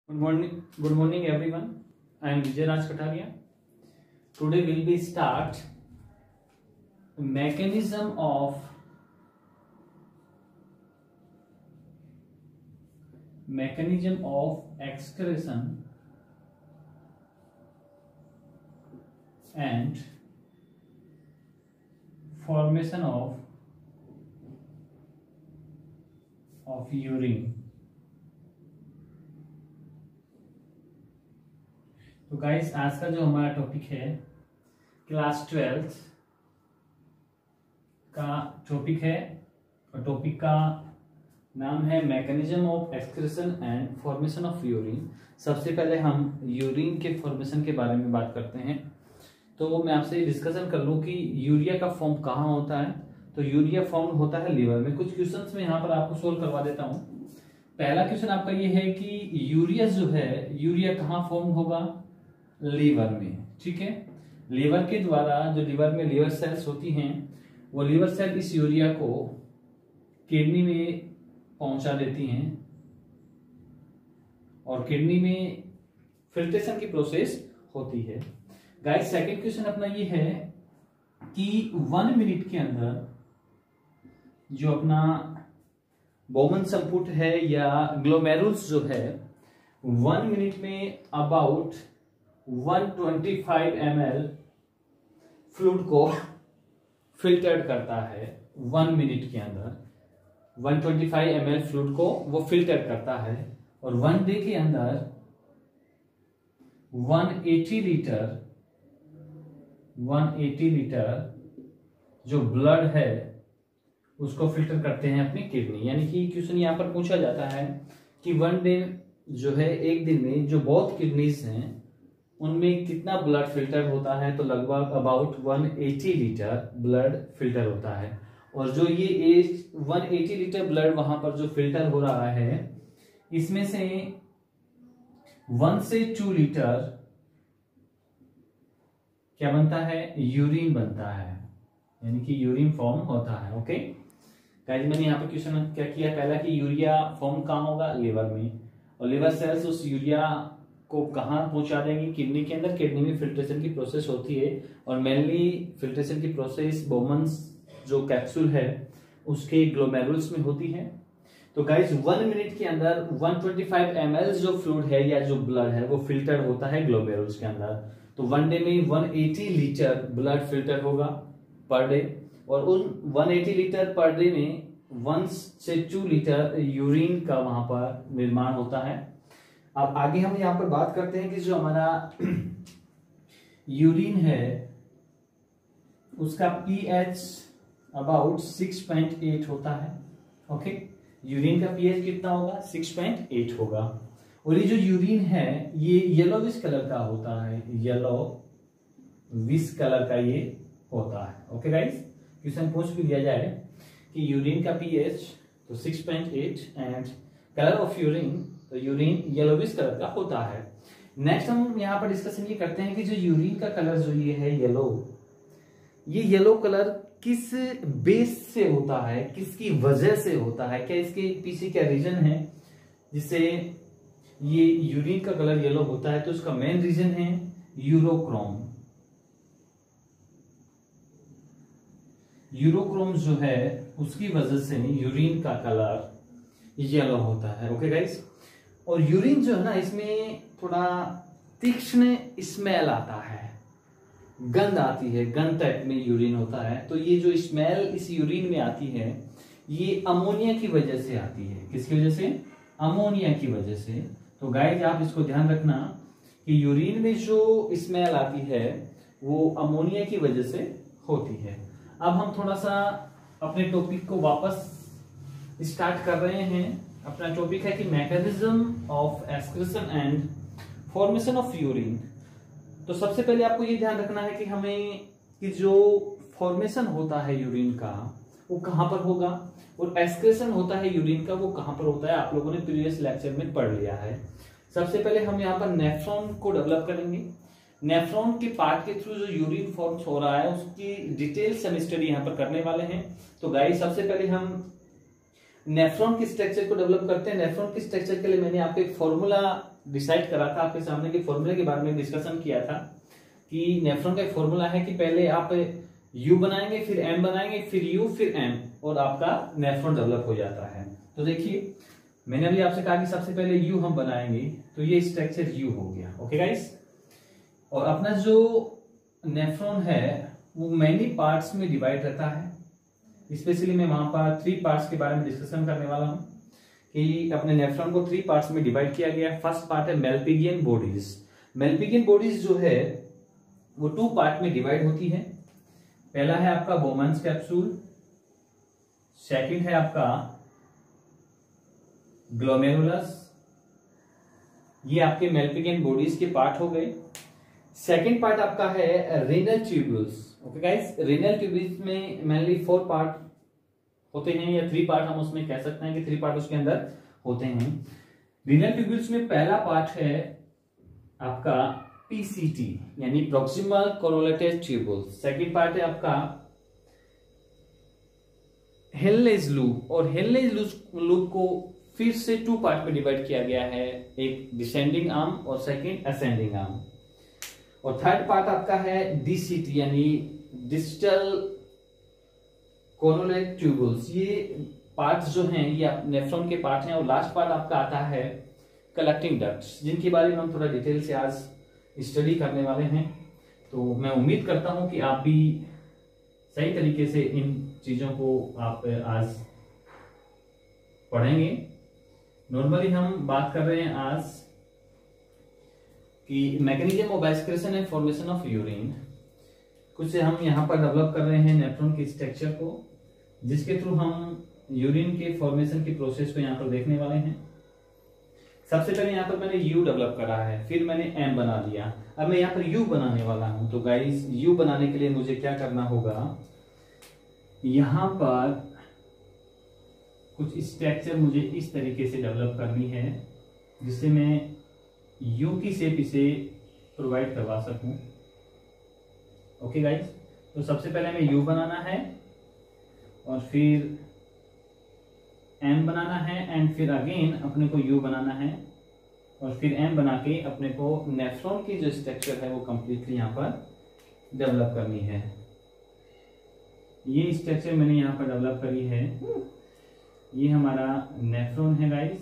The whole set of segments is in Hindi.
Good morning everyone. I am Vijay Raj Kataria. Today will be start mechanism of excretion and formation of urine. तो गाइस आज का जो हमारा टॉपिक है क्लास 12 का टॉपिक है और टॉपिक का नाम है mechanism of excretion and formation of urine. सबसे पहले हम यूरिन के फॉर्मेशन के बारे में बात करते हैं। तो मैं आपसे डिस्कशन कर लूँ कि यूरिया का फॉर्म कहाँ होता है। तो यूरिया फॉर्म होता है लीवर में। कुछ क्वेश्चंस में यहाँ पर आपको सोल्व करवा देता हूँ। पहला क्वेश्चन आपका ये है कि यूरिया जो है, यूरिया कहाँ फॉर्म होगा? लीवर में। ठीक है, लीवर के द्वारा जो लीवर में लीवर सेल्स होती हैं वो लीवर सेल इस यूरिया को किडनी में पहुंचा देती हैं और किडनी में फिल्ट्रेशन की प्रोसेस होती है। गाइस सेकंड क्वेश्चन अपना ये है कि 1 मिनट के अंदर जो अपना बोमन संपुट है या ग्लोमेरुल्स जो है 1 मिनट में अबाउट 125 ml फ्लूइड को फिल्टर्ड करता है। 1 मिनट के अंदर 125 ml फ्लूइड को वो फिल्टर करता है और 1 डे के अंदर 180 लीटर जो ब्लड है उसको फिल्टर करते हैं अपनी किडनी। यानी कि क्वेश्चन यहां पर पूछा जाता है कि 1 डे जो है, एक दिन में जो बहुत किडनीज हैं उनमें कितना ब्लड फिल्टर होता है? तो लगभग अबाउट 180 लीटर ब्लड फिल्टर होता है। और जो ये 180 लीटर ब्लड वहां पर जो फिल्टर हो रहा है इसमें से 1 से 2 लीटर क्या बनता है? यूरिन बनता है, यानी कि यूरिन फॉर्म होता है। ओके गाइस, मैंने यहाँ पे क्वेश्चन क्या किया पहला कि यूरिया फॉर्म कहाँ होगा? लीवर में। और लीवर सेल्स उस यूरिया को कहाँ पहुंचा देंगे? किडनी के अंदर। किडनी में फिल्ट्रेशन की प्रोसेस होती है और मेनली फिल्ट्रेशन की प्रोसेस बोमन्स जो कैप्सूल है उसके ग्लोमेरुल्स में होती है। तो गाइस 1 मिनट के अंदर 125 ml जो फ्लूइड है या जो ब्लड है वो फिल्टर होता है ग्लोमेरुल्स के अंदर। तो 1 डे में 180 लीटर ब्लड फिल्टर होगा पर डे और उन 180 लीटर पर डे में 1 से 2 लीटर यूरिन का वहां पर निर्माण होता है। अब आगे हम यहाँ पर बात करते हैं कि जो हमारा यूरिन है उसका पीएच अबाउट 6.8 होता है। ओके, यूरिन का पीएच कितना होगा? 6.8 होगा। और ये जो यूरिन है ये येलोविश कलर का होता है, येलोविश कलर का ये होता है। ओके गाइस, क्वेश्चन पूछ भी दिया जाए कि यूरिन का पीएच तो 6.8 एंड कलर ऑफ यूरिन, तो यूरिन येलोविश कलर का होता है। नेक्स्ट हम यहाँ पर डिस्कशन ये करते हैं कि जो यूरिन का कलर जो ये है येलो, ये येलो कलर किस बेस से होता है, किसकी वजह से होता है? क्या इसके पीछे क्या रीजन है जिससे ये यूरिन का कलर येलो होता है? तो उसका मेन रीजन है यूरोक्रोम। यूरोक्रोम जो है उसकी वजह से यूरिन का कलर येलो होता है। ओके गाइस, और यूरिन जो है ना इसमें थोड़ा तीक्ष्ण स्मेल आता है, गंध आती है, गंध टाइप में यूरिन होता है। तो ये जो स्मेल इस यूरिन में आती है ये अमोनिया की वजह से आती है। किसकी वजह से? अमोनिया की वजह से। तो गाइस आप इसको ध्यान रखना कि यूरिन में जो स्मेल आती है वो अमोनिया की वजह से होती है। अब हम थोड़ा सा अपने टॉपिक को वापस स्टार्ट कर रहे हैं। अपना टॉपिक है कि mechanism of excretion and formation of urine. तो सबसे पहले आपको ये ध्यान रखना है कि हमें कि जो फॉर्मेशन होता है यूरिन का वो कहां पर होगा और एक्सक्रीशन होता है यूरिन का वो कहां पर होता है। आप लोगों ने प्रीवियस लेक्चर में पढ़ लिया है। सबसे पहले हम यहाँ पर नेफ्रॉन को डेवलप करेंगे। नेफ्रॉन के पार्ट के थ्रू जो यूरिन फॉर्म हो रहा है उसकी डिटेल हम स्टडी यहाँ पर करने वाले हैं। तो गाइस सबसे पहले हम नेफ्रॉन के स्ट्रक्चर को डेवलप करते हैं। नेफ्रॉन के स्ट्रक्चर के लिए मैंने आपको एक फॉर्मूला डिसाइड करा था आपके सामने कि फॉर्मूले के बारे में डिस्कशन किया था कि नेफ्रॉन का एक फॉर्मूला है कि पहले आप यू बनाएंगे, फिर एम बनाएंगे, फिर यू, फिर एम, और आपका नेफ्रॉन डेवलप हो जाता है। तो देखिए मैंने अभी आपसे कहा कि सबसे पहले यू हम बनाएंगे, तो ये स्ट्रक्चर यू हो गया। ओके गाइस, और अपना जो नेफ्रॉन है वो मेनी पार्ट्स में डिवाइड रहता है। स्पेशली मैं वहां पर 3 पार्ट्स के बारे में डिस्कशन करने वाला हूं कि अपने नेफ्रॉन को 3 पार्ट्स में डिवाइड किया गया है। फर्स्ट पार्ट है मेल्पिगियन बॉडीज। मेल्पिगियन बॉडीज जो है वो 2 पार्ट में डिवाइड होती है। पहला है आपका बोमन्स कैप्सूल, सेकंड है आपका ग्लोमेरुलस। ये आपके मेल्पिगियन बॉडीज के पार्ट हो गए। सेकंड पार्ट आपका है renal tubules. Okay guys, renal tubules में मेनली 4 पार्ट होते हैं, या 3 पार्ट हम उसमें कह सकते हैं कि 3 पार्ट उसके अंदर होते हैं। रेनल ट्यूब्यूल्स में पहला पार्ट है आपका पीसीटी यानी proximal convoluted tubule. Second part है आपका हेलनेज लूप, और हेलनेज लूप को फिर से 2 पार्ट में डिवाइड किया गया है, एक डिसेंडिंग आर्म और सेकंड असेंडिंग आर्म। और थर्ड पार्ट आपका है डीसीटी यानी डिजिटल कोरोलेट ट्यूब्यूल्स। ये पार्ट्स जो हैं ये नेफ्रॉन के पार्ट हैं। और लास्ट पार्ट आपका आता है कलेक्टिंग डक्ट्स, जिनके बारे में हम थोड़ा डिटेल से आज स्टडी करने वाले हैं। तो मैं उम्मीद करता हूं कि आप भी सही तरीके से इन चीजों को आप आज पढ़ेंगे। नॉर्मली हम बात कर रहे हैं आज कि mechanism of excretion and formation of urine. कुछ हम यहाँ पर डेवलप कर रहे हैं नेफ्रॉन के स्ट्रक्चर को, जिसके थ्रू हम यूरिन के फॉर्मेशन की प्रोसेस को यहाँ पर देखने वाले हैं। सबसे पहले यहाँ पर मैंने यू डेवलप करा है, फिर मैंने एम बना दिया। अब मैं यहाँ पर यू बनाने वाला हूं। तो गाइस यू बनाने के लिए मुझे क्या करना होगा, यहाँ पर कुछ स्ट्रक्चर मुझे इस तरीके से डेवलप करनी है जिससे मैं यू की शेप इसे प्रोवाइड करवा सकूं। ओके गाइस, तो सबसे पहले हमें यू बनाना है और फिर एम बनाना है, एंड फिर अगेन अपने को यू बनाना है और फिर एम बना के अपने को नेफ्रॉन की जो स्ट्रक्चर है वो कंप्लीटली यहाँ पर डेवलप करनी है। ये स्ट्रक्चर मैंने यहाँ पर डेवलप करी है। ये हमारा नेफ्रॉन है गाइस।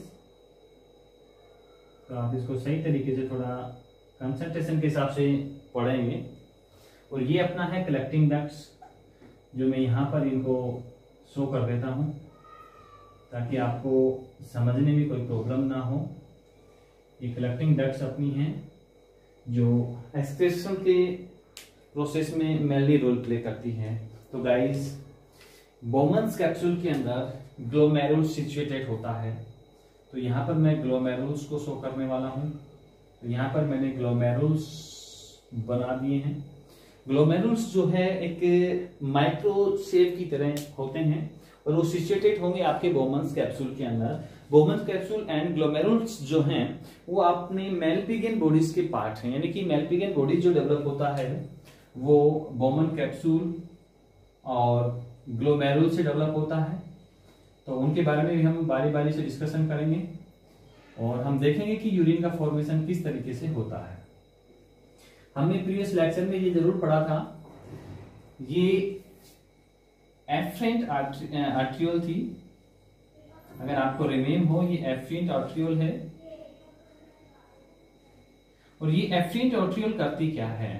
तो आप इसको सही तरीके से थोड़ा कंसंट्रेशन के हिसाब से पढ़ेंगे। और ये अपना है कलेक्टिंग डक्ट्स, जो मैं यहाँ पर इनको शो कर देता हूँ ताकि आपको समझने में कोई प्रॉब्लम ना हो। ये कलेक्टिंग डक्ट्स अपनी हैं जो एक्सक्रीशन के प्रोसेस में मेनली रोल प्ले करती हैं। तो गाइस बोमन्स कैप्सूल के अंदर ग्लोमेरुल सिचुएटेड होता है। तो यहाँ पर मैं ग्लोमेरुल्स को शो करने वाला हूँ। तो यहाँ पर मैंने ग्लोमेरुल्स बना दिए हैं। ग्लोमेरुल्स जो है एक माइक्रो शेप की तरह होते हैं और वो सिचुएटेड होंगे आपके बोमन्स कैप्सूल के अंदर। बोमन्स कैप्सूल एंड ग्लोमेरुल्स जो हैं वो अपने मेल्पिगियन बॉडीज के पार्ट हैं, यानी कि मेल्पिगियन बॉडी जो डेवलप होता है वो बोमन कैप्सूल और ग्लोमेरुल से डेवलप होता है। तो उनके बारे में भी हम बारी बारी से डिस्कशन करेंगे और हम देखेंगे कि यूरिन का फॉर्मेशन किस तरीके से होता है। हमने प्रीवियस लेक्चर में ये जरूर पढ़ा था, ये एफरेंट आर्ट्रियोल थी। अगर आपको रिमेम हो, ये एफरेंट आर्ट्रियोल है। और ये एफरेंट आर्ट्रियोल करती क्या है,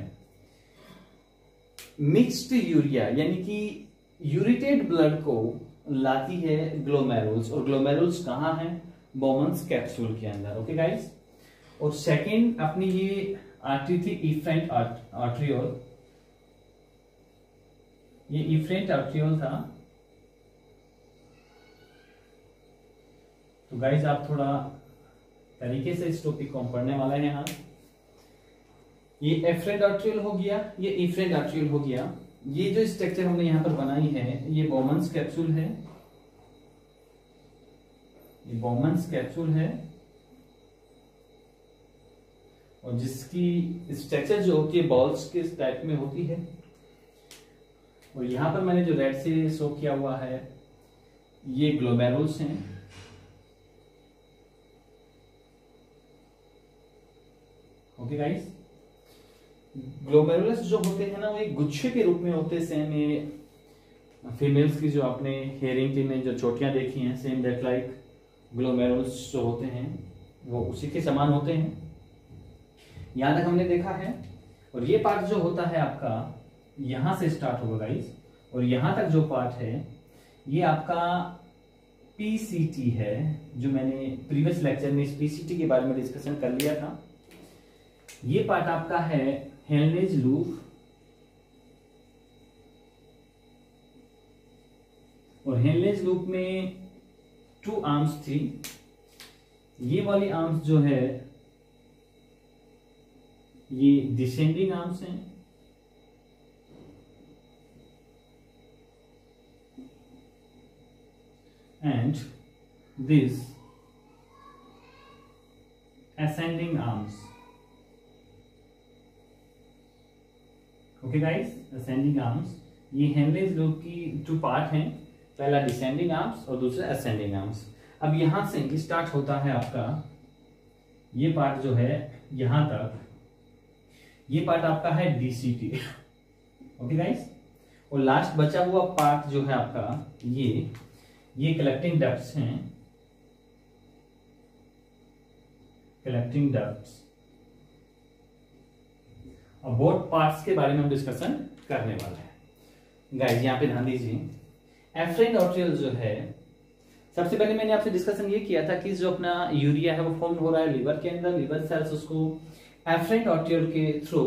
मिक्स्ड यूरिया यानी कि यूरिटेड ब्लड को लाती है ग्लोमेरुल्स। और ग्लोमेरुल्स कहाँ हैं, बोमन्स कैप्सूल के अंदर। ओके गाइस, और सेकंड अपनी ये आर्टरी थी इफरेंट आर्ट्रियोल। ये इफरेंट आर्ट्रियोल था। तो गाइस आप थोड़ा तरीके से इस टॉपिक को हम पढ़ने वाले हैं यहाँ। ये एफरेंट आर्ट्रियोल हो गया, ये इफरेंट आर्ट्रियोल हो गया। ये जो स्ट्रक्चर हमने यहाँ पर बनाई है ये बोमन्स कैप्सूल है। ये बोमन्स कैप्सूल है और जिसकी स्ट्रक्चर जो होती है बॉल्स के टाइप में होती है। और यहाँ पर मैंने जो रेड से शो किया हुआ है ये ग्लोमेरुल्स हैं। ओके गाइस, ग्लोमेरुलस जो होते हैं ना वो एक गुच्छे के रूप में होते हैं। सेम ये फीमेल्स की जो आपने हेयरिंग टीम में जो चोटियां देखी हैं, सेम दैट लाइक ग्लोमेरुलस जो होते हैं वो उसी के समान होते हैं। यहां तक हमने देखा है। और ये पार्ट जो होता है आपका यहां से स्टार्ट होगा गाइस, और यहां तक जो पार्ट है ये आपका पीसीटी है, जो मैंने प्रीवियस लेक्चर में इस पीसीटी के बारे में डिस्कशन कर लिया था। ये पार्ट आपका है हेनलेज लूप, और हेनलेज लूप में 2 आर्म्स थी। ये वाली आर्म्स जो है ये डिसेंडिंग आर्म्स हैं, and this ascending arms. Okay guys, ascending arms ये हेनलेज लूप की 2 पार्ट हैं, पहला डिसेंडिंग आर्म्स और दूसरा असेंडिंग आर्म्स। अब यहां से स्टार्ट होता है आपका ये पार्ट जो है यहां तक, ये पार्ट आपका है डीसीटी। ओके गाइस, और लास्ट बचा हुआ पार्ट जो है आपका ये कलेक्टिंग डक्ट्स हैं, कलेक्टिंग डक्ट्स। अब बोथ पार्ट्स के बारे में हम डिस्कशन करने वाले हैं गाइस। यहां पे ध्यान दीजिए, एफरेंट आर्टेरियल जो है, सबसे पहले मैंने आपसे डिस्कशन ये किया था कि जो अपना यूरिया है वो फॉर्म हो रहा है लिवर के अंदर। लिवर सेल्स उसको एफरेंट आर्टेरियल के थ्रू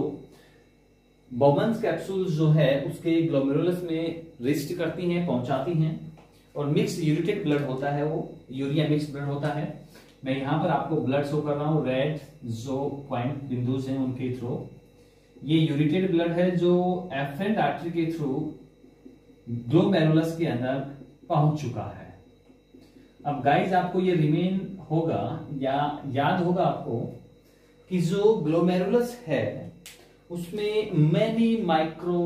बोमन्स कैप्सूल जो है उसके ग्लोमेरुलस में रिस्ट करती हैं, पहुंचाती हैं, और मिक्स यूरिटेड ब्लड होता है, वो यूरिया मिक्स ब्लड होता है। मैं यहां पर आपको ब्लड शो कर रहा हूं, रेड जो पॉइंट बिंदुज हैं उनके थ्रू ये यूरिटेड ब्लड है जो एफरेंट आर्टरी के थ्रू ग्लोमेरुलस के अंदर पहुंच चुका है। अब गाइज आपको ये रिमेन होगा या याद होगा आपको कि जो ग्लोमेरुलस है उसमें मैनी माइक्रो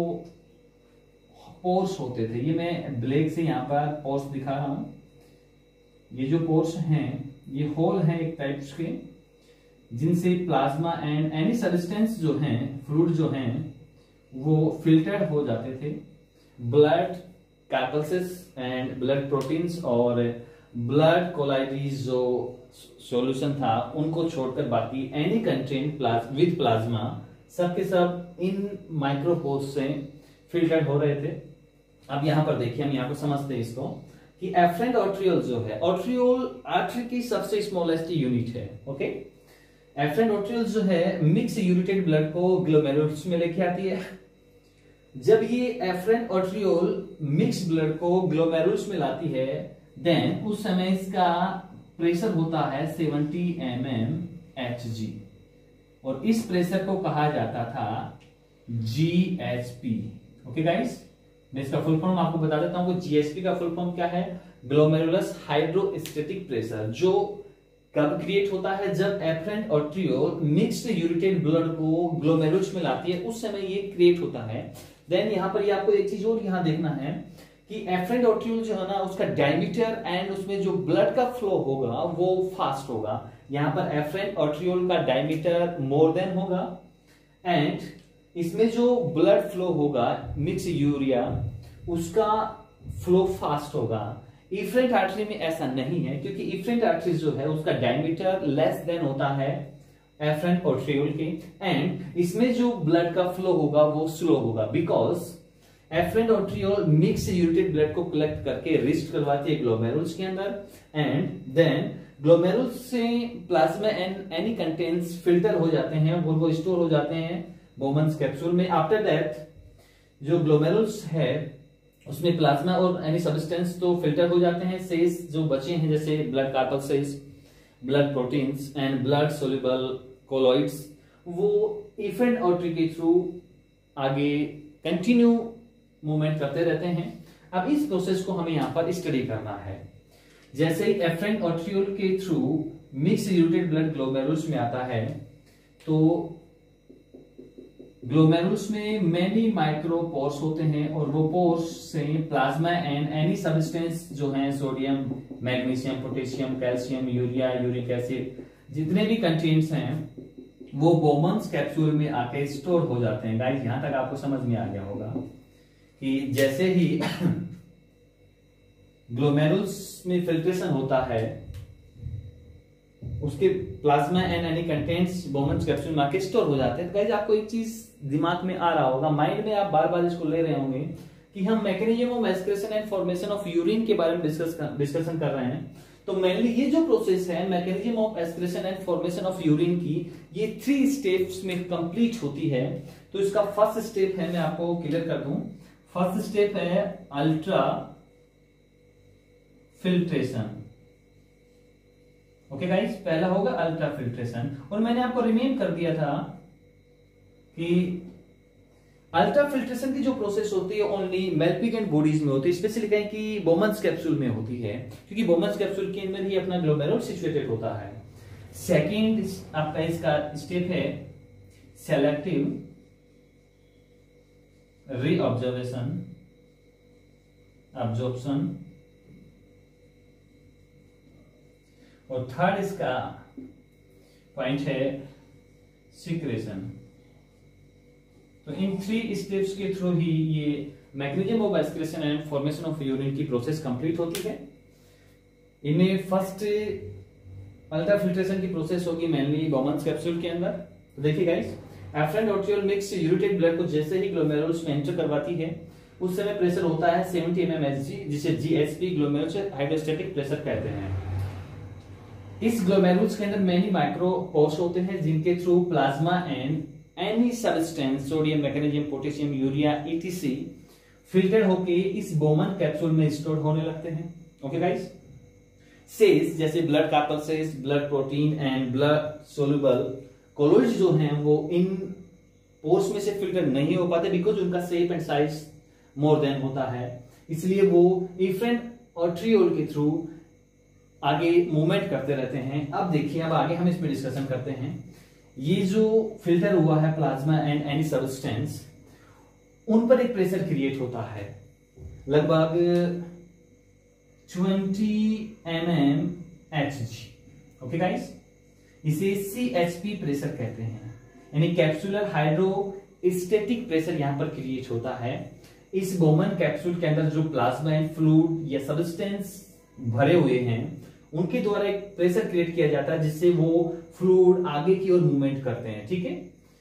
पोर्स होते थे। ये मैं ब्लैक से यहाँ पर पोर्स दिखा रहा हूं। ये जो पोर्स हैं ये होल हैं एक टाइप्स के, जिनसे प्लाज्मा एंड एनी सब्सटेंस जो हैं, फ्लूइड जो हैं, वो फिल्टर्ड हो जाते थे। Blood corpuscles and blood proteins और ब्लड कोलाइडीज जो सॉल्यूशन था उनको छोड़कर बाकी एनी कंटेंट विद प्लाज्मा सबके सब इन माइक्रोपोर्स से फिल्टर्ड हो रहे थे। अब यहां पर देखिए, हम यहां पर समझते हैं इसको कि एफरेंट आर्टेरियल जो है, आर्टेरियल आर्टरी की सबसे स्मॉलेस्ट यूनिट है। ओके, एफरेंट आर्टेरियल जो है मिक्स यूरिटेड ब्लड को ग्लोमेरुलस में लेके आती है। जब ये एफरेंट आर्टेरियल मिक्स ब्लड को ग्लोमेरुलस में लाती है, देन उस समय इसका प्रेशर होता है 70 mmHg, और इस प्रेशर को कहा जाता था GHP। ओके गाइस, मैं इसका फुल फॉर्म आपको बता देता हूं। GHP का फुल फॉर्म क्या है? ग्लोमेरुलस हाइड्रोस्टेटिक प्रेशर, जो कब क्रिएट होता है? जब एफरेंट आर्टेरियल मिक्स्ड यूरिटेड ब्लड को ग्लोमेरुलस में लाती है, उस समय ये क्रिएट होता है। देन यहां पर ये आपको एक चीज और यहां देखना है कि एफरेंट आर्टेरियल जो है ना, उसका डायमीटर एंड उसमें जो ब्लड का फ्लो होगा वो फास्ट होगा। यहां पर एफरेंट आर्टेरियल का डायमीटर मोर देन होगा, एंड इसमें जो ब्लड फ्लो होगा मिक्स यूरिया उसका फ्लो फास्ट होगा। इफरेंट आर्टरी में ऐसा नहीं है, क्योंकि इफरेंट आर्टरी जो है उसका डायमीटर लेस देन होता है एफरेंट आर्टेरियल के, एंड इसमें जो ब्लड का फ्लो होगा वो स्लो होगा, बिकॉज एफरेंट आर्टेरियल मिक्स यूरिटेड ब्लड को कलेक्ट करके रिस्ट करवाती है ग्लोमेरुलस के अंदर, एंड देन ग्लोमेरुलस से plasma and any contents filter हो जाते हैं, वो स्टोर हो जाते हैं बोमन्स कैप्सूल में। आफ्टर दैट जो ग्लोमेरुलस है उसमें प्लाज्मा और एनी सब्सटेंस तो फिल्टर हो जाते हैं, शेष जो बचे हैं जैसे blood corpuscles, blood proteins and blood soluble colloids, वो एफरेंट आर्टरी के थ्रू आगे कंटिन्यू मूवमेंट करते रहते हैं। अब इस प्रोसेस को हमें यहां पर स्टडी करना है। जैसे ही एफरेंट आर्टेरियल के थ्रू मिक्स यूरिटेड ब्लड ग्लोमेरुलस में आता है, तो ग्लोमेरुलस में मेनी माइक्रोपोर्स होते हैं, और वो पोर्स से प्लाज्मा एंड एनी सब्सटेंस जो हैं, sodium, magnesium, potassium, calcium, urea, uric acid, जितने भी कंटेंट्स हैं वो बोमन्स कैप्सूल में आके स्टोर हो जाते हैं। गाइस यहां तक आपको समझ में आ गया होगा कि जैसे ही ग्लोमेरुल्स में फिल्ट्रेशन होता है, उसके plasma and any contents Bowman's capsule में आके स्टोर हो जाते हैं। तो गाइस आपको एक चीज दिमाग में आ रहा होगा, माइंड में आप बार बार इसको ले रहे होंगे कि हम mechanism of excretion and formation of urine के बारे में डिस्कशन कर रहे हैं। तो मेनली ये जो प्रोसेस है mechanism of excretion and formation of urine की, ये 3 स्टेप्स में कंप्लीट होती है। तो इसका फर्स्ट स्टेप है, मैं आपको क्लियर कर दूं, फर्स्ट स्टेप है अल्ट्रा फिल्ट्रेशन। ओके गाइस, पहला होगा अल्ट्रा फिल्ट्रेशन। और मैंने आपको रिमेंड कर दिया था कि अल्ट्रा फिल्ट्रेशन की जो प्रोसेस होती है ओनली मेल्पिगेंट बॉडीज में होती है, स्पेशली कहीं की बोमन्स कैप्सूल में होती है, क्योंकि बोमन्स कैप्सूल के अंदर ही अपना ग्लोमेरुल सिचुएटेड होता है। सेकंड आपका इसका स्टेप है सेलेक्टिव रीऑब्जर्वेशन, अब्जॉर्प्शन। और थर्ड इसका पॉइंट है सिक्रेशन। तो इन 3 स्टेप्स के थ्रू ही ये mechanism of excretion and formation of urine की प्रोसेस कंप्लीट होती है। इनमें फर्स्ट अल्ट्रा फिल्ट्रेशन की प्रोसेस होगी मेनली बोमन्स कैप्सूल के अंदर। तो देखिए गाइस, एफरेंट आर्टियोल मिक्स यूरेटेड ब्लड को जैसे ही ग्लोमेरुल्स में एंटर करवाती है, उस समय प्रेशर होता है 70 mmHg, जिसे जीएसपी ग्लोमेरुलर हाइड्रोस्टैटिक प्रेशर कहते हैं। इस ग्लोमेरुल्स के अंदर मेनी माइक्रो पोर्स होते हैं, जिनके through plasma and any substance, sodium, magnesium, potassium, urea etc filter होके इस बोमन कैप्सूल में स्टोर होने लगते हैं। ओके गाइस, सेल्स जैसे blood corpuscles, blood protein and blood soluble colloids जो हैं वो इन पोर्स में से फिल्टर नहीं हो पाते, बिकॉज उनका shape and size more than होता है। इसलिए वो इफरेंट आर्टरियोल के थ्रू आगे मूवमेंट करते रहते हैं। अब देखिए, अब आगे हम इसमें डिस्कशन करते हैं। ये जो फिल्टर हुआ है प्लाज्मा एंड एनी सब्सटेंस, उन पर एक प्रेशर क्रिएट होता है लगभग 20 mmHg। ओके गाइस, इसे CHP प्रेशर कहते हैं, यानी कैप्सुलर हाइड्रोस्टेटिक प्रेशर यहां पर क्रिएट होता है। इस बोमन कैप्सूल के अंदर जो प्लाज्मा एंड फ्लूइड या सब्सटेंस भरे हुए हैं, उनके द्वारा एक प्रेशर क्रिएट किया जाता है, जिससे वो फ्लूइड आगे की ओर मूवमेंट करते हैं। ठीक है,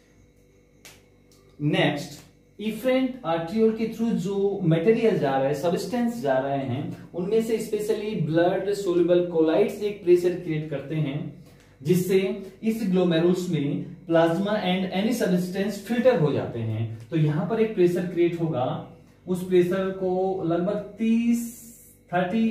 नेक्स्ट, इफरेंट आर्टरियोल के थ्रू जो मटेरियल जा रहा है, सब्सटेंस जा रहे हैं, उनमें से स्पेशली ब्लड सोल्यूबल कोलाइड्स एक प्रेशर क्रिएट करते हैं, जिससे इस ग्लोमेरुल्स में plasma and any substance filter हो जाते हैं। तो यहां पर एक प्रेशर क्रिएट होगा, उस प्रेशर को लगभग 30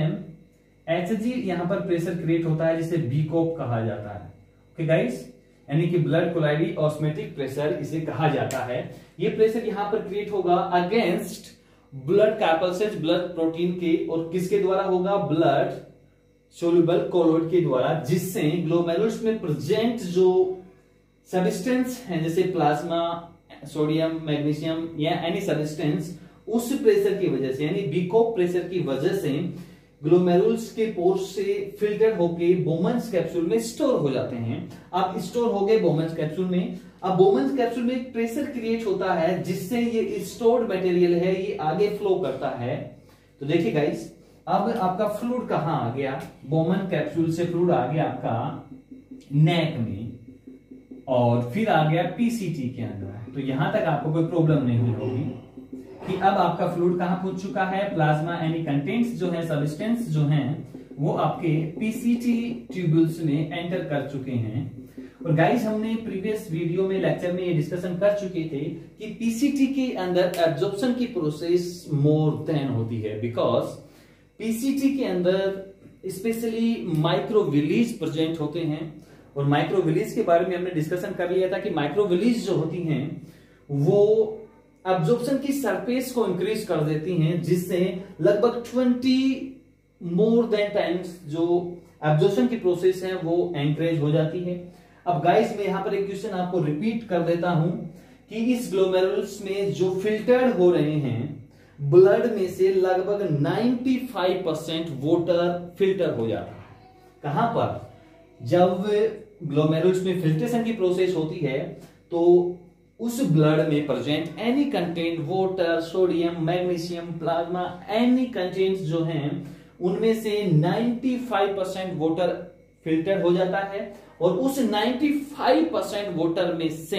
mmHg यहां पर प्रेशर क्रिएट होता है, जिसे बीकोप कहा जाता है। ओके गाइस, यानी कि ब्लड कोलाइडी ऑस्मेटिक प्रेशर इसे कहा जाता है। ये प्रेशर यहां पर क्रिएट होगा against blood corpuscles, blood protein के, और किसके द्वारा होगा? ब्लड सोल्यूबल कोलोइड के द्वारा, जिससे ग्लोमेरुल्स में प्रेजेंट जो सब्सटेंस है, जैसे प्लाज्मा, सोडियम, मैग्नीशियम या एनी सब्सटेंस, उस प्रेशर की वजह से, यानी बीकोप प्रेशर की वजह से ग्लोमेरुल्स के पोर्स से फिल्टर होके बोमन्स कैप्सूल में स्टोर हो जाते हैं। अब स्टोर हो गए बोमन्स कैप्सूल में। अब बोमन्स कैप्सूल में एक प्रेशर क्रिएट होता है, जिससे ये स्टोर्ड मटेरियल है ये आगे फ्लो करता है। तो देखिए गाइस, अब आपका फ्लूइड कहां आ गया? बोमन कैप्सूल से फ्लूइड आ गया आपका नेक में, और फिर आ गया पीसीटी के अंदर। तो यहां तक आपको कोई प्रॉब्लम नहीं होगी कि अब आपका फ्लूइड कहां पहुंच चुका है। प्लाज्मा एनी कंटेंट्स जो है, सब्सटेंस जो हैं, वो आपके पीसीटी ट्यूब्यूल्स में एंटर कर चुके हैं। और गाइस, हमने प्रीवियस वीडियो में, लेक्चर में ये डिस्कशन कर चुके थे कि पीसीटी के अंदर एब्जॉर्प्शन की प्रोसेस मोर देन होती है, बिकॉज पीसीटी के अंदर स्पेशली माइक्रोविलीज प्रेजेंट होते हैं। और माइक्रोविलीज के बारे में हमने डिस्कशन कर लिया था कि माइक्रोविलीज जो होती हैं वो एब्जॉर्प्शन की सरफेस को इंक्रीज कर देती हैं, जिससे लगभग 20 मोर देन टाइम्स जो एब्जॉर्प्शन की प्रोसेस है वो एनकरेज हो जाती है। अब गाइस, मैं यहां पर एक क्वेश्चन आपको रिपीट कर देता हूं कि इस ग्लोमेरुल्स में जो फिल्टर्ड हो रहे हैं ब्लड में से लगभग 95% वाटर फिल्टर हो जाता है। कहां पर? जब ग्लोमेरुल्स में फिल्ट्रेशन की प्रोसेस होती है तो उस ब्लड में present any content water, sodium, magnesium, plasma, any content जो हैं उनमें से 95% वाटर फिल्टर हो जाता है और उस 95% वाटर में से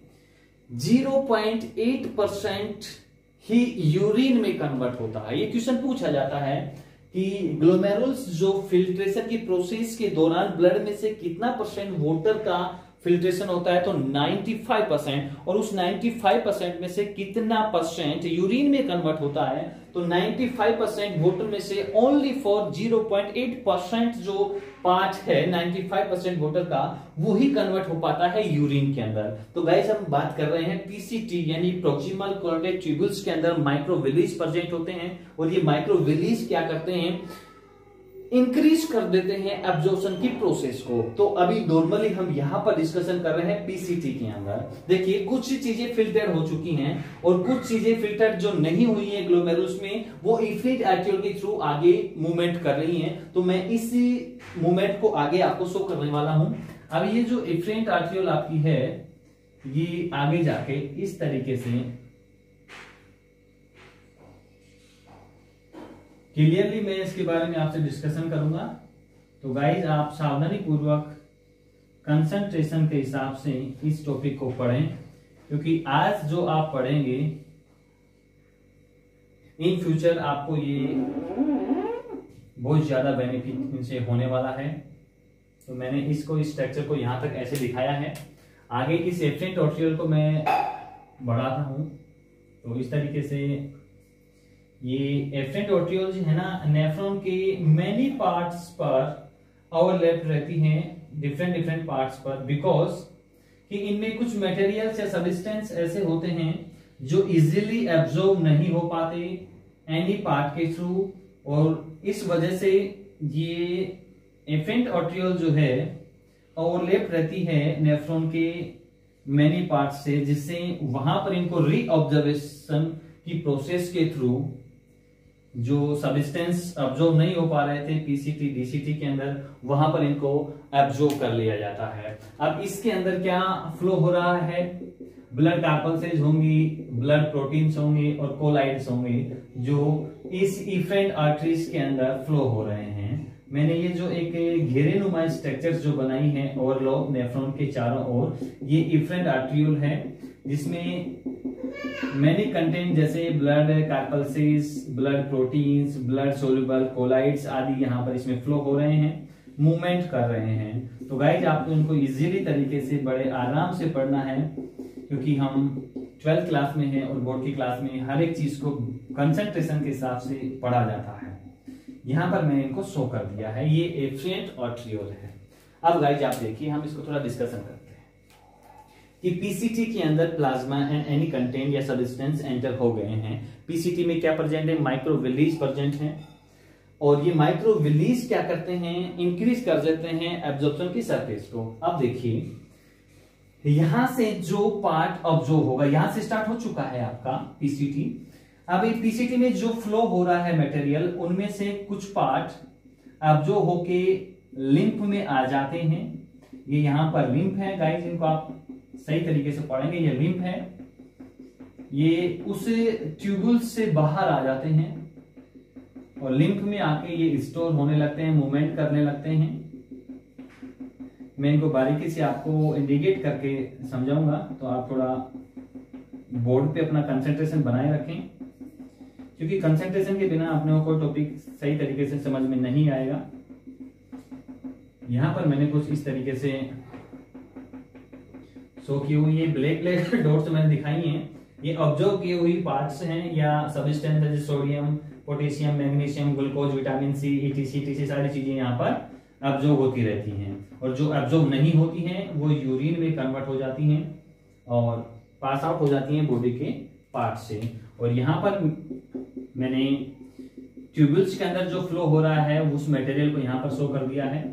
0.8% ही यूरिन में कन्वर्ट होता है। ये क्वेश्चन पूछा जाता है कि ग्लोमेरुल्स जो फिल्ट्रेशन की प्रोसेस के दौरान ब्लड में से कितना परसेंट वाटर का फिल्ट्रेशन होता है, तो 95%, और उस 95% में से कितना परसेंट यूरिन में कन्वर्ट होता है, तो 95% वाटर में से ओनली फॉर 0.8% जो पार्ट है 95% वाटर का वो ही कन्वर्ट हो पाता है यूरिन के अंदर। तो गाइस हम बात कर रहे हैं पीसीटी यानी प्रोक्सिमल कोरोनरी ट्यूब्यूल्स के अंदर माइक्रोविलीज प्रेजेंट होते हैं और ये माइक्रोविलीज क्या करते हैं, इंक्रीज कर देते हैं एब्जॉर्प्शन की प्रोसेस को। तो अभी नॉर्मली हम यहां पर डिस्कशन कर रहे हैं पीसीटी के अंदर। देखिए कुछ चीजें फिल्टर हो चुकी हैं और कुछ चीजें फिल्टर जो नहीं हुई है ग्लोमेरुल्स में वो इफेरेंट आर्टियोल के थ्रू आगे मूवमेंट कर रही हैं। तो मैं इसी मूवमेंट को आगे आपको शो करने वाला हूं। अब ये जो इफेरेंट आर्टियोल आपकी है ये आगे जाके इस तरीके से क्लियरली मैं इसके बारे में आपसे डिस्कशन करूंगा। तो गाइज आप सावधानी पूर्वक कंसंट्रेशन के हिसाब से इस टॉपिक को पढ़ें, क्योंकि आज जो आप पढ़ेंगे इन फ्यूचर आपको ये बहुत ज्यादा बेनिफिट इनसे होने वाला है। तो मैंने इसको इस स्ट्रक्चर को यहां तक ऐसे दिखाया है। आगे इस एफरेंट आर्टियोल को मैं बढ़ाता हूं तो इस तरीके से ये एफरेंट आर्टियोल है ना नेफ्रॉन के मेनी पार्ट्स पर ओवरलैप रहती हैं, डिफरेंट पार्ट्स पर, बिकॉज कि इनमें कुछ मटेरियल्स या सब्सटेंस ऐसे होते हैं जो इजीली एब्जॉर्ब नहीं हो पाते एनी पार्ट के थ्रू, और इस वजह से ये एफरेंट आर्टियोल जो है ओवरलैप रहती है नेफ्रॉन के मेनी पार्ट से, जिससे वहां पर इनको रीऑब्जर्वेशन की प्रोसेस के थ्रू जो सब्सटेंस अब्जॉर्ब नहीं हो पा रहे थे पीसीटी डीसीटी के अंदर, वहां पर इनको एब्जॉर्ब कर लिया जाता है। अब इसके अंदर क्या फ्लो हो रहा है, ब्लड कार्पल्सेज होंगी, ब्लड प्रोटीन्स होंगे और कोलाइड्स होंगे जो इस इफेरेंट आर्टरीज के अंदर फ्लो हो रहे हैं। मैंने ये जो एक घेरेनुमा स्ट्रक्चर्स जो बनाई है ओवरलैप नेफ्रॉन के चारों ओर, ये इफेरेंट आर्टियोल है जिसमें मैनी कंटेंट जैसे blood corpuscles, blood proteins, blood soluble colloids आदि यहाँ पर इसमें फ्लो हो रहे हैं, मूवमेंट कर रहे हैं। तो गाइज आपको इनको इजीली तरीके से बड़े आराम से पढ़ना है, क्योंकि हम 12th क्लास में हैं और बोर्ड की क्लास में हर एक चीज को कंसंट्रेशन के हिसाब से पढ़ा जाता है। यहाँ पर मैंने इनको शो कर दिया है, ये एफरेंट आर्टियोल है। अब गाइज आप देखिए हम इसको थोड़ा डिस्कशन करते हैं कि पीसीटी के अंदर प्लाज्मा एंड एनी कंटेंट या सब्सटेंस एंटर हो गए हैं। पीसीटी में क्या प्रेजेंट है, माइक्रोविलीज प्रेजेंट है, और ये माइक्रोविलीज क्या करते हैं, इंक्रीज कर देते हैं एब्जॉर्प्शन की सरफेस को। अब देखिए यहां से जो पार्ट ऑब्जॉर्ब होगा, यहां से स्टार्ट हो चुका है आपका पीसीटी। अब ये पीसीटी में जो फ्लो हो रहा है मटेरियल, उनमें से कुछ पार्ट ऑब्जॉर्ब होके लिम्फ में आ जाते हैं। ये यहां पर लिम्फ है गाइस, इनको आप सही तरीके से पढ़ेंगे, ये लिम्फ है, ये उस ट्यूबुल्स से बाहर आ जाते हैं और लिम्फ में आके ये स्टोर होने लगते हैं, मूवमेंट करने लगते हैं। मैं इनको बारीकी से आपको इंडिकेट करके समझाऊंगा, तो आप थोड़ा बोर्ड पे अपना कंसंट्रेशन बनाए रखें, क्योंकि कंसंट्रेशन के बिना अपने को टॉपिक सही तरीके से समझ में नहीं आएगा। यहां पर मैंने कुछ इस तरीके से शो की हुई ये ब्लैक डॉट्स मैंने दिखाई हैं, ये ऑब्जर्व की हुई पार्ट्स हैं या सब्सटेंस जैसे sodium, potassium, magnesium, glucose, vitamin C, ETC सारी चीजें यहाँ पर ऑब्जर्व होती रहती हैं, और जो ऑब्जर्व नहीं होती हैं वो यूरिन में कन्वर्ट हो जाती हैं और पास आउट हो जाती हैं बॉडी के पार्ट से। और यहाँ पर मैंने ट्यूब्यूल्स के अंदर जो फ्लो हो रहा है उस मटेरियल को यहाँ पर शो कर दिया है।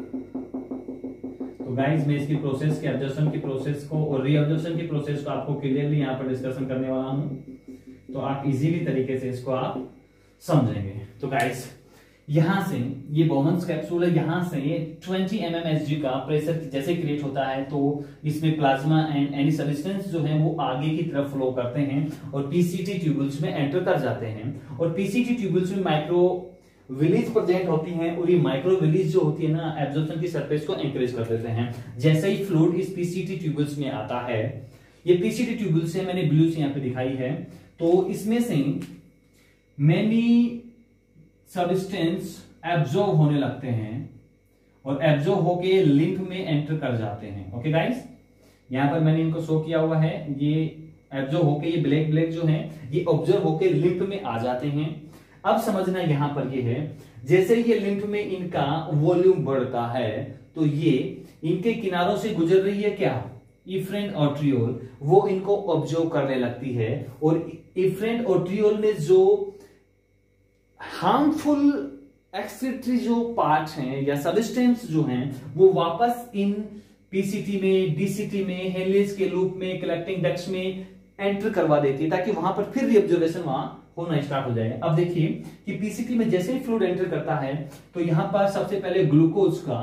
तो गाइस मैं इसकी प्रोसेस के एब्जॉर्प्शन की प्रोसेस को और रीअब्जॉर्प्शन की प्रोसेस को आपको क्लियरली यहाँ पर डिस्कशन करने वाला हूँ, तो आप इजीली तरीके से इसको आप समझेंगे। तो गाइस यहां से ये बोमन्स कैप्सूल है, यहां से 20 mm Hg का प्रेशर जैसे क्रिएट होता है तो इसमें प्लाज्मा एंड एनी सब्सटेंस जो है वो आगे की तरफ फ्लो करते हैं और पीसीटी ट्यूबुल्स में एंटर कर जाते हैं। और पीसीटी ट्यूबुल्स में माइक्रो विलीज प्रेजेंट होती हैं और ये माइक्रो विलीज जो होती है ना एब्जॉर्प्शन की सरफेस को एनकरेज कर देते हैं। जैसे ही फ्लूइड इस पीसीटी ट्यूबुल्स में आता है, ये पीसीटी ट्यूबुल्स है, मैंने ब्लू से यहाँ पे दिखाई है, तो इसमें से मेनी सब्सटेंस एब्जॉर्ब होने लगते हैं और एब्जॉर्ब होके लिम्फ में एंटर कर जाते हैं। ओके गाइस, यहां पर मैंने इनको शो किया हुआ है, ये एब्जॉर्ब होके ये ब्लैक ब्लैक जो है ये ऑब्जर्व होके लिम्फ में आ जाते हैं। अब समझना यहां पर ये है, जैसे ये लिम्फ में इनका वॉल्यूम बढ़ता है तो ये इनके किनारों से गुजर रही है क्या, इफ्रेंट आर्टरियोल, वो इनको ऑब्जर्व करने लगती है और इफ्रेंट आर्टरियोल में जो हार्मफुल एक्सक्रीटरी जो पार्ट हैं या सब्सटेंस जो हैं वो वापस इन पीसीटी में, डीसीटी में, हेनलेज के लूप में, कलेक्टिंग डक्ट्स में एंटर करवा देती है ताकि वहां पर फिर रीऑब्जर्वेशन वहां होना स्टार्ट हो जाए। अब देखिए कि पीसीटी में जैसे ही फ्लूइड एंटर करता है तो यहां पर सबसे पहले ग्लूकोज का,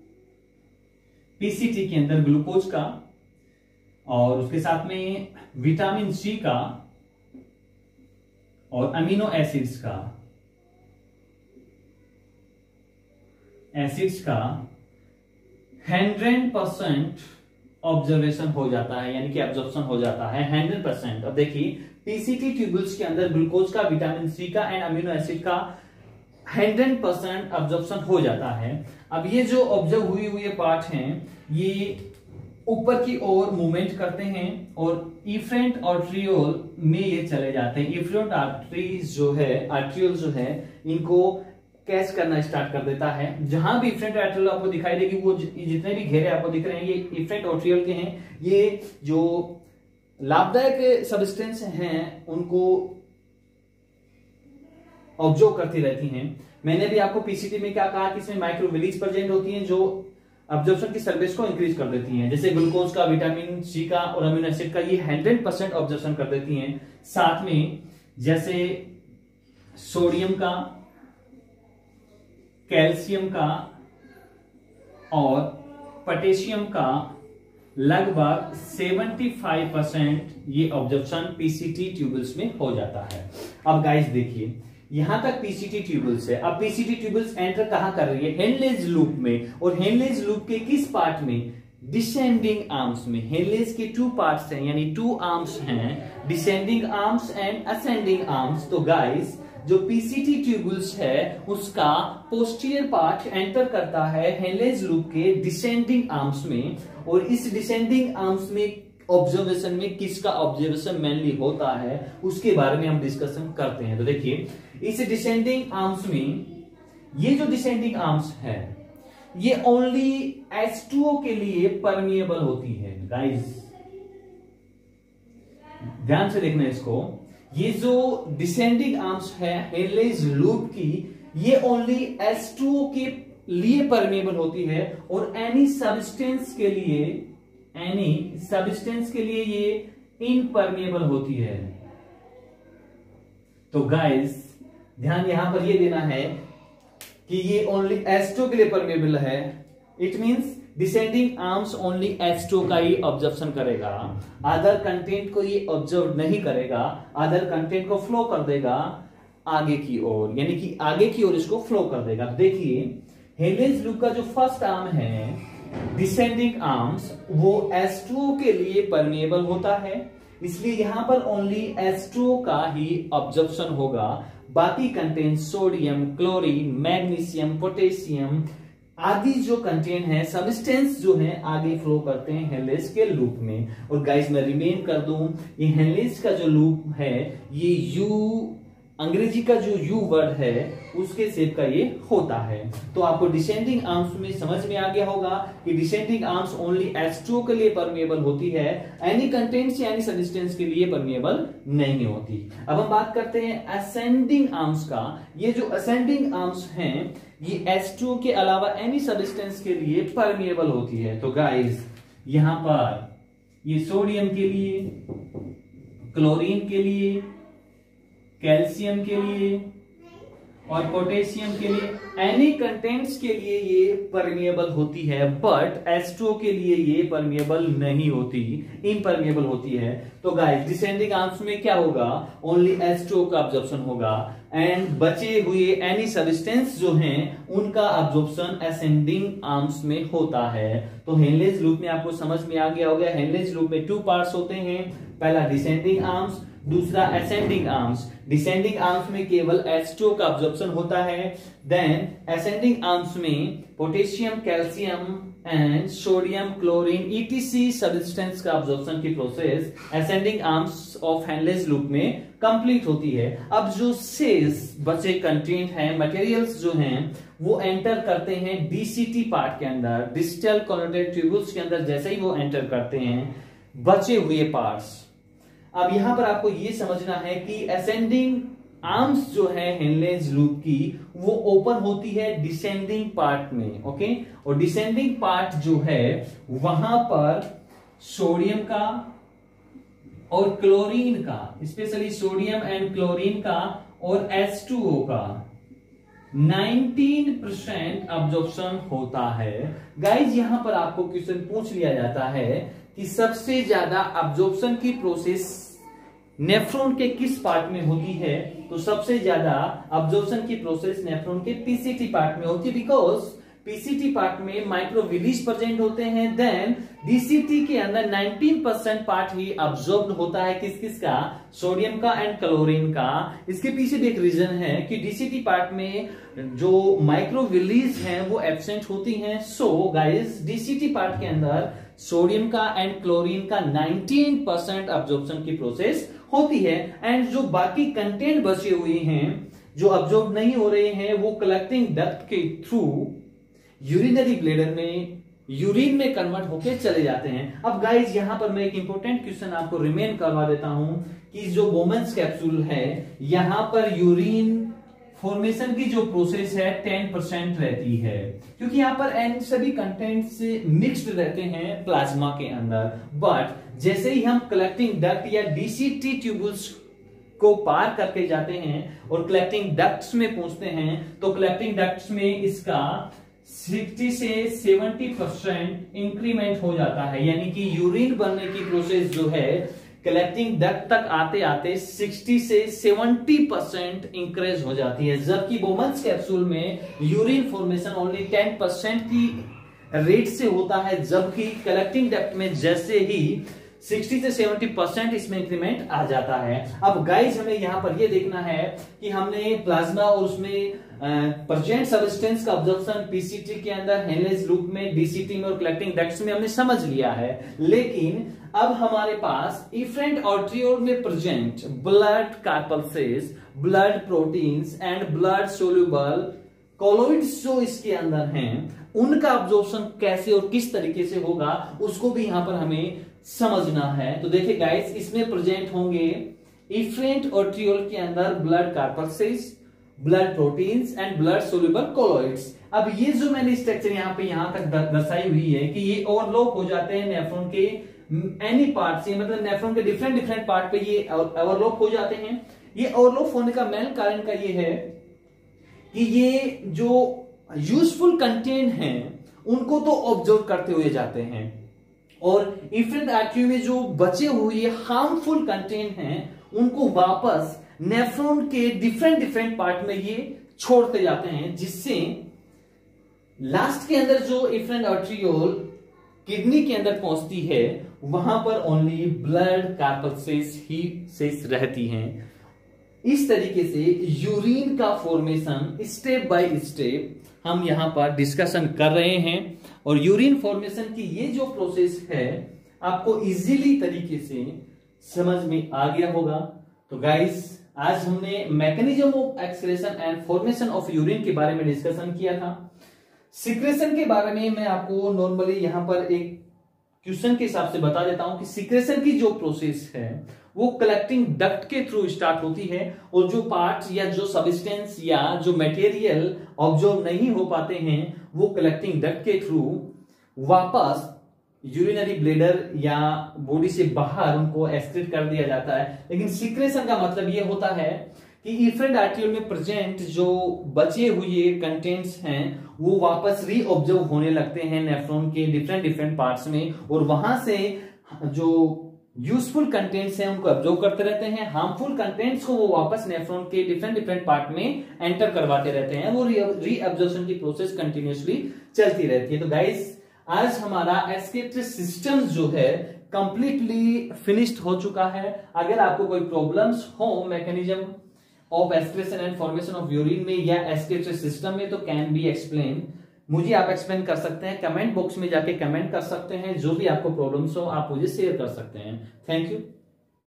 पीसीटी के अंदर ग्लूकोज का और उसके साथ में विटामिन सी का और अमीनो एसिड्स का 100% ऑब्जर्वेशन हो जाता है, यानी कि एब्जॉर्प्शन हो जाता है 100%। अब देखिए पीसीटी ट्यूबुल्स के अंदर ग्लूकोज का, विटामिन सी का एंड अमीनो एसिड का 100% ऑब्जर्प्शन हो जाता है। अब ये जो ऑब्जर्व हुई हुई पार्ट हैं ये ऊपर की ओर मूवमेंट करते हैं और इफ्रेंट आर्टरियोल में ये चले जाते हैं। इफ्रेंट आर्टरीज जो है, आर्टरियोल जो है, इनको कैच करना स्टार्ट कर देता है। जहां भी इफ्रेंट आर्टरियोल आपको दिखाई देगी, वो जितने भी घेरे आपको दिख रहे हैं ये इफ्रेंट आर्टरियोल के हैं। ये जो लाभदायक सब्सटेंस हैं उनको ऑब्जर्व करती रहती हैं। मैंने भी आपको पीसीटी में क्या कहा कि इसमें माइक्रोविलीज प्रेजेंट होती हैं जो ऑब्जर्प्शन की सर्विस को इंक्रीज कर देती हैं, जैसे ग्लूकोज का, विटामिन सी का और अमीनो एसिड का, ये 100% ऑब्जर्प्शन कर देती हैं। साथ में जैसे सोडियम का, कैल्शियम का और पोटेशियम का लगभग 75% ये ऑब्जर्प्शन पीसीटी ट्यूबुल्स में हो जाता है। अब गाइस देखिए यहां तक पीसीटी ट्यूबुल्स है। अब पीसीटी ट्यूबुल्स एंटर कहां कर रही है, हेनलेज लूप में, और हेनलेज लूप के किस पार्ट में, डिसेंडिंग आर्म्स में। हेनलेज के 2 पार्ट्स हैं, यानी 2 आर्म्स हैं, descending arms and ascending arms. तो गाइस जो पीसीटी ट्यूबुल्स है उसका पोस्टीरियर पार्ट एंटर करता है हेनलेज लूप के डिसेंडिंग आर्म्स में, और इस डिसेंडिंग आर्म्स में ऑब्जर्वेशन में किसका ऑब्जर्वेशन मेनली होता है उसके बारे में हम डिस्कशन करते हैं। तो देखिए इस डिसेंडिंग आर्म्स में, ये जो डिसेंडिंग आर्म्स है ये ओनली H2O के लिए परमिएबल होती है। गाइस ध्यान से देखना इसको, ये जो डिसेंडिंग आर्म्स है हेनलेज लूप की, ये ओनली H2O के लिए परमिएबल होती है और एनी सब्सटेंस के लिए ये इनपरमिएबल होती है। तो गाइस ध्यान यहां पर ये देना है कि ये ओनली H2O के लिए परमिएबल है। It means descending arms only H2O का ही ऑब्जर्प्शन करेगा, अदर कंटेंट को ये ऑब्जर्व नहीं करेगा, अदर कंटेंट को फ्लो कर देगा आगे की ओर, यानी कि आगे की ओर इसको फ्लो कर देगा। देखिए हेनलेज लूप का जो फर्स्ट आर्म है डिसेंडिंग आर्म्स, वो H2O के लिए परमिएबल होता है, इसलिए यहां पर ओनली H2O का ही ऑब्जर्प्शन होगा। बाकी content sodium, chlorine, magnesium, potassium आदि जो कंटेंट है, सब्सटेंस जो है आगे फ्लो करते हैं हेनलेज के लूप में। और गाइस मैं रिमेन कर दूं, ये हेनलेज का जो लूप है ये यू, अंग्रेजी का जो यू वर्ड है उसके शेप का ये होता है। तो आपको डिसेंडिंग आर्म्स में समझ में आ गया होगा कि डिसेंडिंग आर्म्स ओनली H2O के लिए परमिएबल होती है, एनी कंटेंट्स या एनी सब्सटेंस के लिए परमिएबल नहीं होती। अब हम बात करते हैं असेंडिंग आर्म्स का। ये जो असेंडिंग आर्म्स हैं ये H2O के अलावा एनी सब्सटेंस के लिए परमिएबल होती है। तो गाइस यहां पर ये सोडियम के लिए, क्लोरीन के लिए, कैल्शियम के लिए और पोटेशियम के लिए एनी कंटेंट्स के लिए ये परमिएबल होती है, बट H2O के लिए ये परमिएबल नहीं होती, इनपरमिएबल होती है। तो गाइस डिसेंडिंग आर्म्स में क्या होगा, ओनली H2O का अब्जॉर्प्शन होगा एंड बचे हुए एनी सब्सटेंस जो हैं उनका अब्जॉर्प्शन असेंडिंग आर्म्स में होता है। तो हेनलेज लूप में आपको समझ में आ गया होगा, हेनलेज लूप में 2 पार्ट्स होते हैं, पहला डिसेंडिंग आर्म्स, दूसरा असेंडिंग आर्म्स। डिसेंडिंग आर्म्स में केवल H2O का अब्जॉर्प्शन होता है, देन असेंडिंग आर्म्स में potassium, calcium and sodium, chlorine ETC substance का अब्जॉर्प्शन की process ascending arms of Henle's loop में कंप्लीट होती है। अब जो शेष बचे कंटेंट हैं, मटेरियल्स जो हैं वो एंटर करते हैं DCT पार्ट के अंदर, डिजिटल कोनोडेट ट्यूब्यूल्स के अंदर। जैसे ही वो एंटर करते हैं बचे हुए पार्ट्स, अब यहां पर आपको ये समझना है कि असेंडिंग आर्म्स जो है हेनलेज लूप की वो ओपन होती है डिसेंडिंग पार्ट में, ओके। और डिसेंडिंग पार्ट जो है वहां पर सोडियम का और क्लोरीन का, स्पेशली सोडियम एंड क्लोरीन का और H2O का 19% अब्जॉर्प्शन होता है। गाइज यहां पर आपको क्वेश्चन पूछ लिया जाता है कि सबसे ज्यादा अब्जॉर्प्शन की प्रोसेस नेफ्रॉन के किस पार्ट में होती है, तो सबसे ज्यादा अब्जॉर्प्शन की प्रोसेस नेफ्रॉन के पीसीटी पार्ट में होती है, बिकॉज पीसीटी पार्ट में माइक्रोविलीज प्रेजेंट होते हैं। देन डीसीटी के अंदर 19% पार्ट ही अब्जॉर्ब्ड होता है, किस किस का, सोडियम का एंड क्लोरीन का। इसके पीछे भी एक रीजन है कि डीसीटी पार्ट में जो माइक्रोविलीज हैं वो एब्सेंट होती हैं। सो गाइस डीसीटी पार्ट के अंदर सोडियम का एंड क्लोरीन का 19% अब्जॉर्प्शन की प्रोसेस होती है, एंड जो बाकी कंटेंट बचे हुए हैं जो अब्जॉर्ब नहीं हो रहे हैं वो कलेक्टिंग डक्ट के थ्रू यूरिनरी ब्लैडर में यूरिन में कन्वर्ट होके चले जाते हैं। अब गाइज यहां पर मैं एक इंपॉर्टेंट क्वेश्चन आपको रिमेन करवा देता हूं कि जो बोमेंस कैप्सूल है यहां पर यूरिन फॉर्मेशन की जो प्रोसेस है 10% रहती है, क्योंकि यहां पर एन सभी कंटेंट्स मिक्स्ड रहते हैं प्लाज्मा के अंदर। बट जैसे ही हम कलेक्टिंग डक्ट या डीसीटी ट्यूब्यूल्स को पार करके जाते हैं और कलेक्टिंग डक्ट्स में पहुंचते हैं, तो कलेक्टिंग डक्ट्स में इसका 60 से 70% इंक्रीमेंट हो जाता है, यानी कि यूरिन बनने की प्रोसेस जो है कलेक्टिंग डक्ट तक आते आते 60 से 70% इंक्रीज हो जाती है, जबकि बोमेंस कैप्सूल में यूरिन फॉर्मेशन ओनली 10% की रेट से होता है, जबकि कलेक्टिंग डक्ट में जैसे ही 60 से 70% इसमें इंक्रीमेंट आ जाता है। अब गाइज हमें यहां पर यह देखना है कि हमने प्लाज्मा और उसमें प्रेजेंट सब्सटेंस का ऑब्जर्वेशन पीसीटी के अंदर, हेनलेज लूप में, डीसीटी में और कलेक्टिंग डक्ट्स में हमने समझ लिया है, लेकिन अब हमारे पास इफरेंट आर्टरियोल में present blood corpuscles, blood proteins and blood soluble colloids जो इसके अंदर हैं उनका ऑब्जर्वेशन कैसे और किस तरीके से होगा उसको भी यहां पर हमें समझना है। तो देखिए गाइस, इसमें प्रेजेंट होंगे इफरेंट आर्टरियोल के अंदर blood corpuscles, blood proteins and blood soluble colloids. अब ये जो मैंने स्ट्रक्चर यहां तक दर्शाई हुई है कि ये ओवरलैप हो जाते हैं नेफ्रॉन के एनी पार्ट से, मतलब नेफ्रॉन के डिफरेंट पार्ट पे ये ओवरलैप हो जाते हैं। ये ओवरलैप होने का मेन कारण का ये है कि ये जो यूजफुल कंटेंट हैं उनको तो ऑब्जर्व करते हुए जाते हैं, और इफरेंट आर्टरी में जो बचे हुए हार्मफुल कंटेंट हैं उनको वापस नेफ्रॉन के डिफरेंट पार्ट में ये छोड़ते जाते हैं, जिससे लास्ट के अंदर जो इफरेंट आर्टरियोल किडनी के अंदर पहुंचती है वहां पर ओनली ब्लड कार्पल्सेस ही शेष रहती हैं। इस तरीके से यूरिन का फॉर्मेशन स्टेप बाय स्टेप हम यहां पर डिस्कशन कर रहे हैं, और यूरिन फॉर्मेशन की ये जो प्रोसेस है आपको इजीली तरीके से समझ में आ गया होगा। तो गाइस, आज हमने mechanism of excretion and formation of urine के बारे में डिस्कशन किया था। सिक्रेशन के बारे में मैं आपको नॉर्मली यहां पर एक क्वेश्चन के हिसाब से बता देता हूं कि सिक्रेशन की जो प्रोसेस है वो कलेक्टिंग डक्ट के थ्रू स्टार्ट होती है, और जो पार्ट या जो सब्सटेंस या जो मटेरियल ऑब्जर्व नहीं हो पाते हैं वो कलेक्टिंग डक्ट के थ्रू वापस यूरिनरी ब्लैडर या बॉडी से बाहर उनको एक्सक्रीट कर दिया जाता है। लेकिन सिक्रेशन का मतलब ये होता है कि इफरेंट आर्टियोल में प्रेजेंट जो बचे हुए कंटेंट्स हैं वो वापस रीऑब्जर्व होने लगते हैं नेफ्रॉन के डिफरेंट डिफरेंट पार्ट्स में, और वहां से जो यूजफुल कंटेंट्स हैं उनको ऑब्जर्व करते रहते हैं, हार्मफुल कंटेंट्स को वो वापस नेफ्रॉन के डिफरेंट डिफरेंट पार्ट में एंटर करवाते रहते हैं। वो रीअब्जॉर्प्शन की प्रोसेस कंटिन्यूअसली चलती रहती है। तो गाइस आज हमारा एस्केटरी सिस्टम जो है कंप्लीटली फिनिश्ड हो चुका है। अगर आपको कोई प्रॉब्लम्स हो mechanism of excretion and formation of urine में या एस्केटरी सिस्टम में तो कैन बी एक्सप्लेन, मुझे आप एक्सप्लेन कर सकते हैं, कमेंट बॉक्स में जाके कमेंट कर सकते हैं। जो भी आपको प्रॉब्लम्स हो आप मुझे शेयर कर सकते हैं। Thank you.